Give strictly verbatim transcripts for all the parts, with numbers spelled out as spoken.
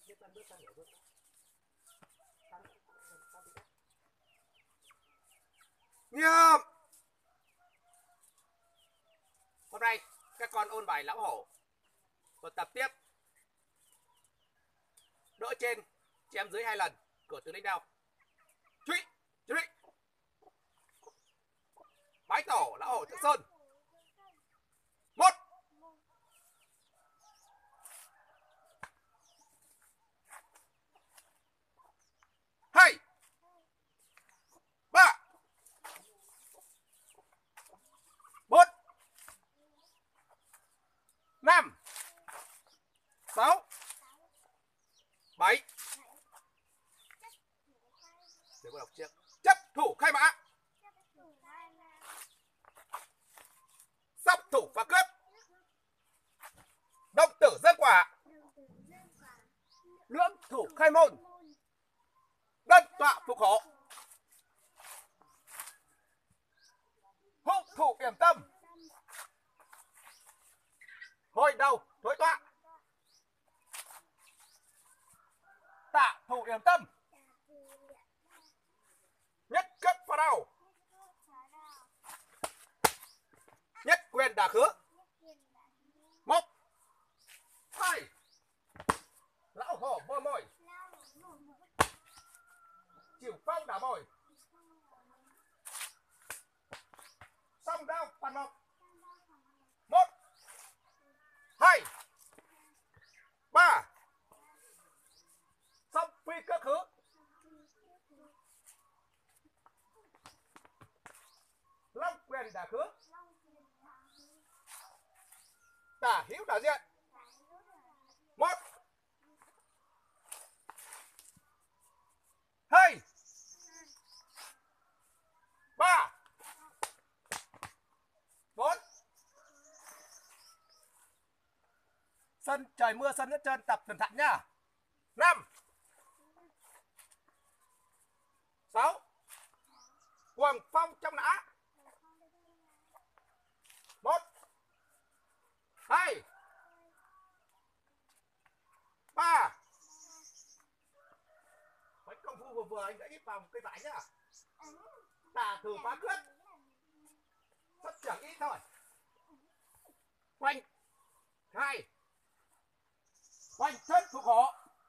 Nghiêm. Hôm nay các con ôn bài lão hổ và tập tiếp đỡ trên chém dưới hai lần của tướng đánh đao. Truy, truy. Bái tổ lão hổ Thượng Sơn. Một. Hai. Ba. Bốn. Năm. Sáu. Bảy. Để cô đọc trước. Chấp thủ khai mã. Sóc thủ phá cướp. Động tử dân quả. Lưỡng thủ khai môn. Đơn tọa phục hộ. Hữu thủ yểm tâm. Hồi đầu thối tọa. Tạ thủ yểm tâm. Nhất cất phá đầu. Nhất quyền đả khứ. Một. Hai. Lão hổ bơ mồi. Chịu phong đả mồi. Song đao phản một. Một. Hai. Ba. Song phi cất khứ. Long quyền đả khứ. Tả hữu đả diện. Một. Hai. Ba. Bốn. Sân trời mưa sân nước trơn tập cẩn thận nhá. Năm. Sáu. Cuồng phong trong nã. Một. Hai. Ba. Mấy công phu vừa vừa anh đã ít vào một cây vải nhá. Tả thử phá cướp. Xuất trưởng ít thôi. Quanh. Hai. Quanh thân phục hộ.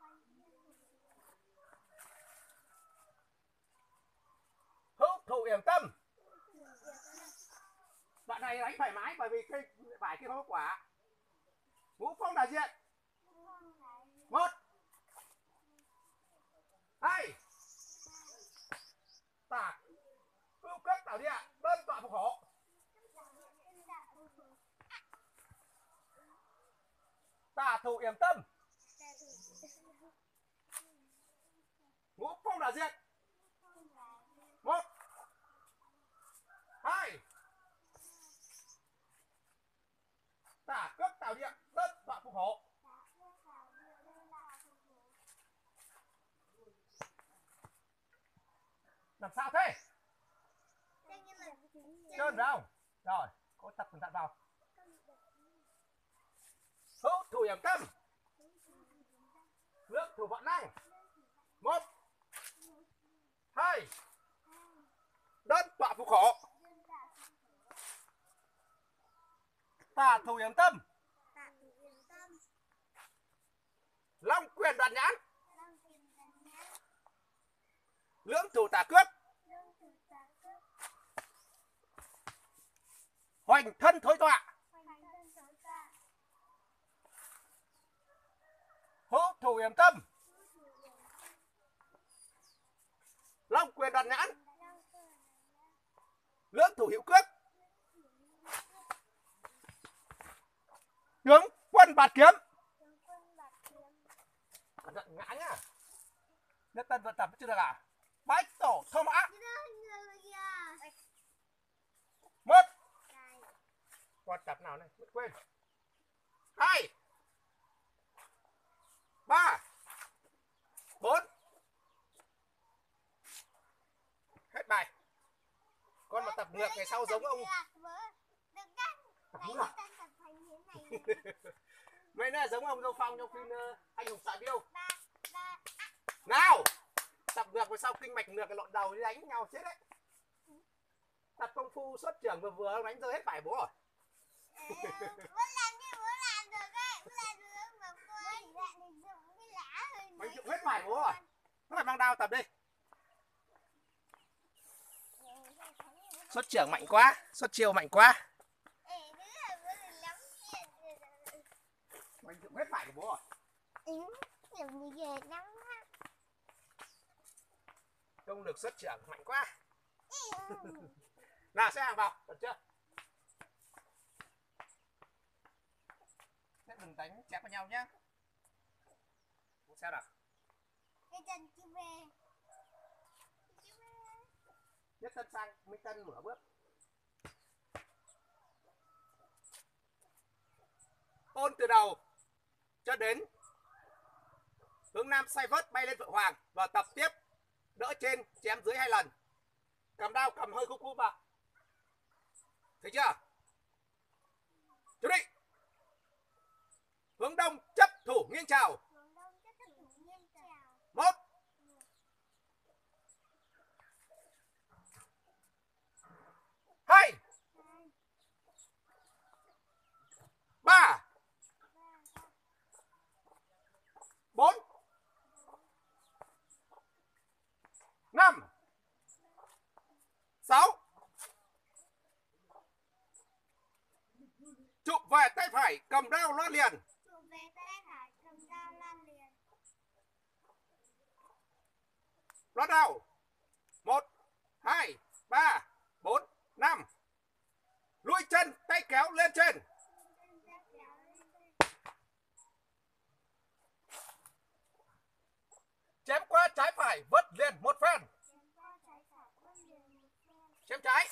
Hữu thủ yểm tâm. Đoạn này đánh thoải mái bởi vì cây vải kia không có quả. Ngũ phong đả diện. Một. Hai. Tả ưu cất tạo địa. Đơn tọa phục hộ. Tả thủ yểm tâm. Ngũ phong đả diện. Một. Hai. Tả cướp tạo địa. Đơn tọa phục hộ. Làm sao thế? Trơn đâu? Rồi, cô tập cẩn thận vào. Hữu thủ yểm tâm. Lưỡng thủ vạn năng. Một. Hai. Đơn tọa phục hộ. Tả thủ yểm tâm. Long quyền đoạt nhãn. Lưỡng thủ tả cướp. Hoành thân thối tọa. Hữu thủ yểm tâm. Long quyền đoạt nhãn. Lưỡng thủ hữu cướp. Tướng quân bạt kiếm. Cẩn thận ngã nhá. Nhất tân vận tập chưa được à? Bái tổ thơ mã. Một. Con tập nào này? Mất quên. Hai. Ba. Bốn. Hết bài. Con mà tập ngược ngày sau giống ông. Tập ngược. Mày nói giống ông Dâu Phong trong phim uh, Anh Hùng Xạ Điêu. Nào, tập ngược về sau kinh mạch ngược cái lộn đầu đi đánh nhau chết đấy. Tập công phu xuất trưởng vừa vừa đánh rơi hết phải bố rồi. Bố làm như bố làm được đấy, bố làm được mà cô ấy lại dùng cái lá hơi. Mày dụng hết phải bố rồi. Nó phải mang đao tập đi. Xuất trưởng mạnh quá, xuất chiêu mạnh quá. Mày dụng hết phải của bố rồi. Công lực xuất trưởng mạnh quá. Nào, sẽ hàng vào, được chưa? Sẽ đừng đánh chém vào nhau nhá. Sao nào? Cái chân kia về. Nhất tân sang, Minh Tân mở bước. Ôn từ đầu cho đến hướng nam xoay vớt bay lên Phượng Hoàng và tập tiếp đỡ trên chém dưới hai lần. Cầm đao cầm hơi khúc khúc vào. Thấy chưa? Chuẩn bị. Hướng đông chấp thủ nghiêng chào. Một. Hai. Ba. Bốn. Năm. Sáu. Chụp về tay phải cầm đao loan liền. Chụp về tay phải cầm đao loan liền. Loan đao. Một, hai, ba, bốn, năm. Lùi chân tay kéo lên trên. Chém qua trái phải vớt liền một phen. Chém trái.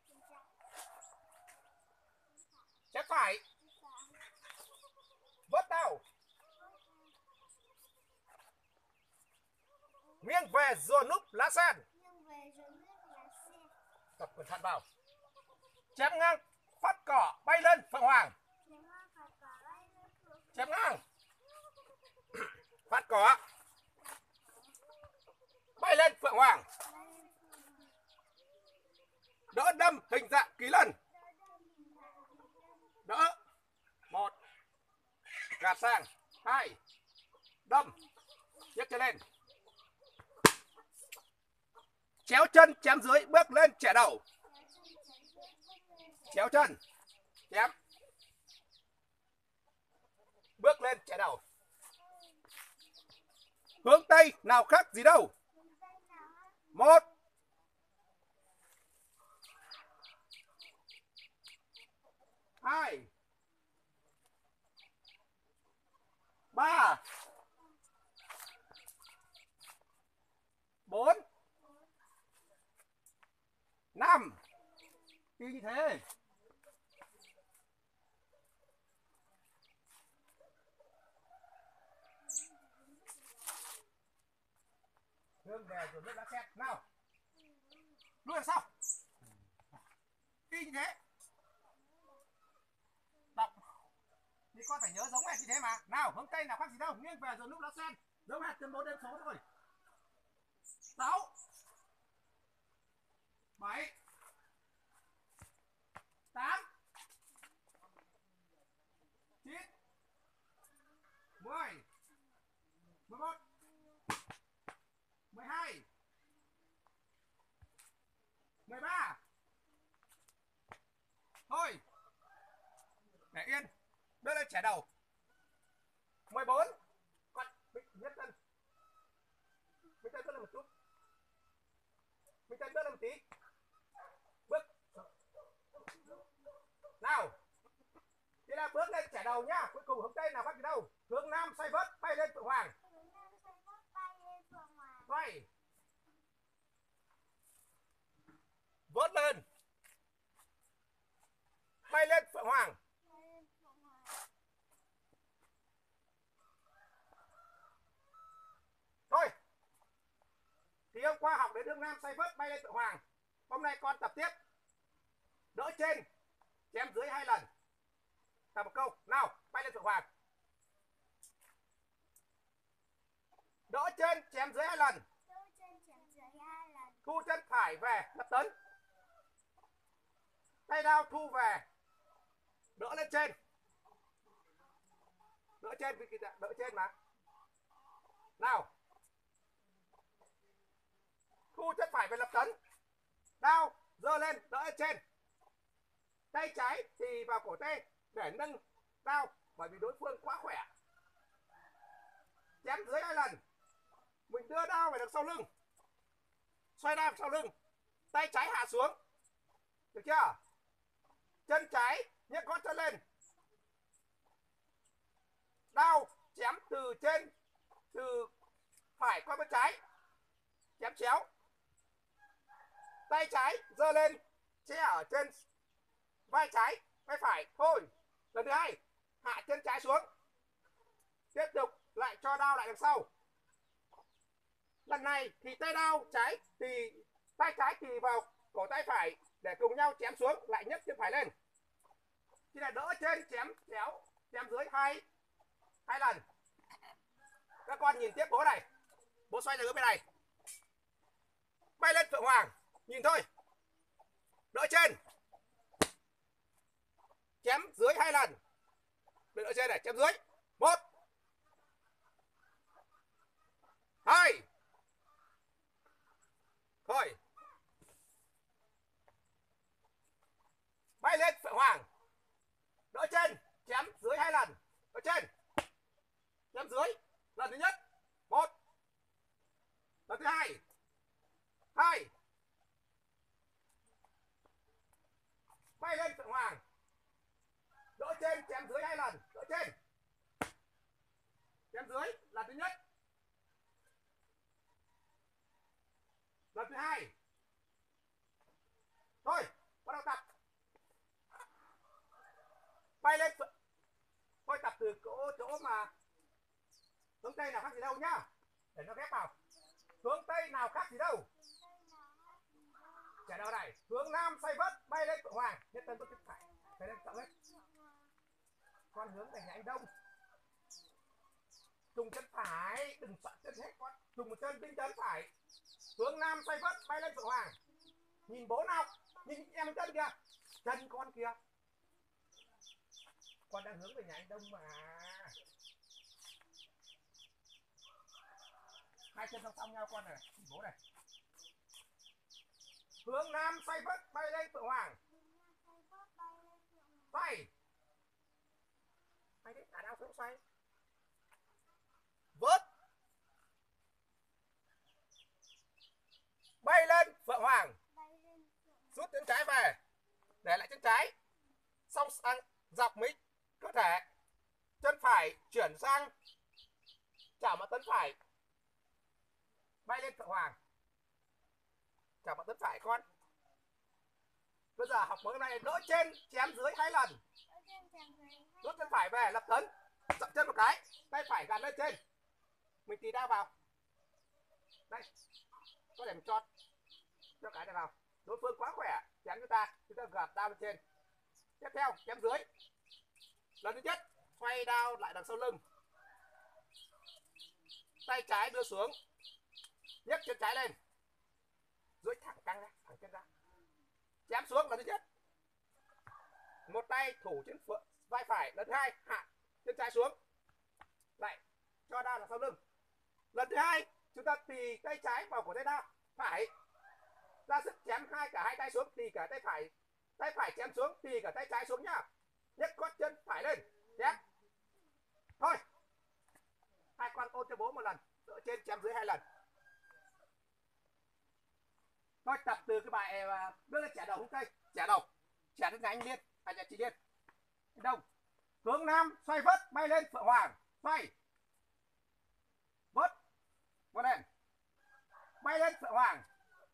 Chém phải. Vớt đao. Nghiêng về rồi núp lá sen. Tập cẩn thận vào. Chém ngang phát cỏ bay lên Phượng Hoàng. Chém ngang phát cỏ bay lên Phượng Hoàng. Đỡ đâm hình dạng kỳ lân. Đỡ. Một. Gạt sang. Hai. Đâm. Nhấc chân lên. Chéo chân chém dưới bước lên chẻ đầu. Chéo chân chém bước lên chẻ đầu. Hướng tây nào khác gì đâu. Một. Hai. Ba. Bốn. Năm. Y như thế. Hướng về rồi nước đã xét. Nào. Lùi ra sau. Y như thế. Đọc. Thì con phải nhớ giống hệt như thế mà. Nào, hướng tây nào khác gì đâu. Nghiêng về rồi lúc lá sen. Giống hệt chân bốn đếm số thôi. Sáu. Bảy. Tám. Chín. Mười. Mười một. Mười hai. Mười ba. Thôi. Để yên. Đưa lên chẻ đầu. Mười bốn. Con nhất tân. Minh Tân bước lên một chút. Minh Tân bước lên một tí. Bước. Nào. Thế là bước lên chẻ đầu nhá. Cuối cùng hướng tây nào khác gì đâu. Hướng nam xoay vớt bay lên Phượng Hoàng. Xoay. Vớt lên. Bay lên Phượng Hoàng. Thôi. Thì hôm qua học đến hướng nam xoay vớt bay lên Phượng Hoàng. Hôm nay con tập tiếp. Đỡ trên chém dưới hai lần. Tập một câu. Nào, bay lên Phượng Hoàng. Đỡ trên chém dưới hai lần. Đỡ trên chém dưới hai lần. Thu chân phải về lập tấn. Tay đao thu về. Đỡ lên trên. Đỡ trên vì đỡ trên mà. Nào. Thu chân phải về lập tấn. Đao giơ lên đỡ lên trên. Tay trái thì vào cổ tay để nâng đao bởi vì đối phương quá khỏe. Chém dưới hai lần. Mình đưa đao về đằng sau lưng. Xoay đao sau lưng. Tay trái hạ xuống. Được chưa? Chân trái nhấc gót chân lên. Đao chém từ trên, từ phải qua bên trái. Chém chéo. Tay trái giơ lên che ở trên vai trái, vai phải. Thôi. Lần thứ hai hạ chân trái xuống. Tiếp tục lại cho đao lại đằng sau. Lần này thì tay đao trái thì tay trái thì vào cổ tay phải để cùng nhau chém xuống, lại nhấc chân phải lên. Thì là đỡ trên chém chéo, chém dưới hai hai lần. Các con nhìn tiếp bố này. Bố xoay ra hướng bên này. Bay lên Phượng Hoàng, nhìn thôi. Đỡ trên. Chém dưới hai lần. Đỡ trên này, chém dưới. Một. Hai. Thôi. Bay lên Phượng Hoàng. Đỡ trên, chém dưới hai lần. Đỡ trên. Chém dưới. Lần thứ nhất. Một. Lần thứ hai. Hai. Bay lên Phượng Hoàng. Đỡ trên, chém dưới hai lần. Đỡ trên. Chém dưới. Lần thứ nhất. Lần thứ hai. Thôi, bắt đầu tập. Bay lên. Thôi tập từ chỗ, chỗ mà hướng Tây nào khác gì đâu nhá. Để nó ghép vào. Hướng Tây nào khác gì đâu. Trả đầu này. Hướng Nam xoay vất. Bay lên Phượng Hoàng. Nhất tân bước chân phải. Phải lên trọng hết. Con hướng về nhà anh Đông. Trùng chân phải. Đừng sợ chân hết con. Trùng một chân tinh chân phải. Hướng Nam xoay vất. Bay lên Phượng Hoàng. Nhìn bố nào. Nhìn em chân kìa. Chân con kìa. Con đang hướng về nhà anh Đông mà. Hai chân song song nhau con này. Nhìn bố này. Hướng Nam xoay vất. Bay lên Phượng Hoàng. Xoay. Xoay đấy. Cả đao xuống xoay. Vớt. Bay lên Phượng Hoàng. Rút chân trái về. Để lại chân trái. Xong sang dọc mít cơ thể. Chân phải chuyển sang chảo mặt tấn phải. Bay lên Phượng Hoàng. Chảo mặt tấn phải con. Bây giờ học mới này đỡ trên chém dưới hai lần. Rút chân phải về lập tấn. Dậm chân một cái. Tay phải gắn lên trên. Mình tì đao vào. Đây. Có để mình cho cho cái này vào. Đối phương quá khỏe. Chém chúng ta. Chúng ta gạt đao lên trên. Tiếp theo chém dưới. Lần thứ nhất xoay đao lại đằng sau lưng. Tay trái đưa xuống. Nhấc chân trái lên. Duỗi thẳng căng ra, thẳng chân ra. Chém xuống lần thứ nhất. Một tay thủ trên vai phải. Lần thứ hai hạ chân trái xuống. Lại cho đao đằng sau lưng. Lần thứ hai chúng ta tì tay trái vào cổ tay đao phải. Ra sức chém hai cả hai tay xuống. Tì cả tay phải. Tay phải chém xuống. Tì cả tay trái xuống nhá. Nhấc gót chân phải lên. Chém. Thôi. Hai con ôn cho bố một lần. Đỡ trên chém dưới hai lần. Thôi tập từ cái bài đưa lên chẻ đầu hướng Tây. Chẻ đầu. Chẻ đến nhà anh Liên. Hay nhà chị Liên. Đông. Hướng Nam xoay vớt. Bay lên Phượng Hoàng. Xoay. Vớt. Vớt lên. Bay lên Phượng Hoàng.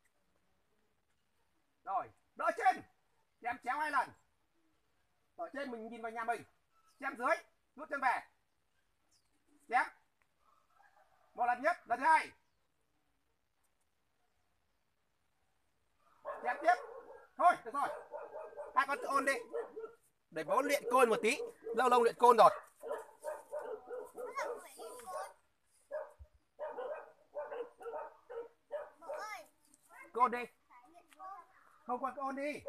Rồi. Đỡ trên. Chém chéo hai lần. Ở trên mình nhìn vào nhà mình. Chém dưới. Rút chân về. Chém. Một lần nhất. Lần thứ hai. Chém tiếp. Thôi được rồi. Hai con tự ôn đi. Để bố luyện côn một tí. Lâu lâu luyện côn rồi. Cái ôn đi. Không qua cái ôn đi.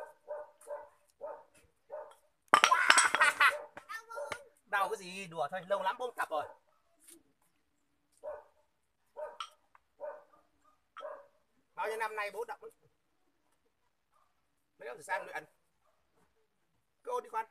Đau cái gì, đùa thôi, lâu lắm không tập rồi. Bao nhiêu năm nay bố đập mấy ông sang luyện. Cái ôn đi con.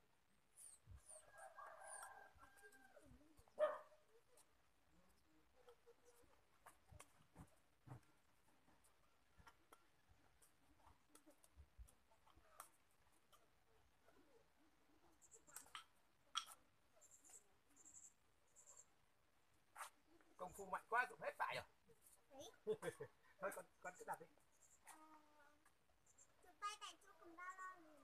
Công phu mạnh quá dùng hết phải rồi. Thôi con con cứ đặt đi.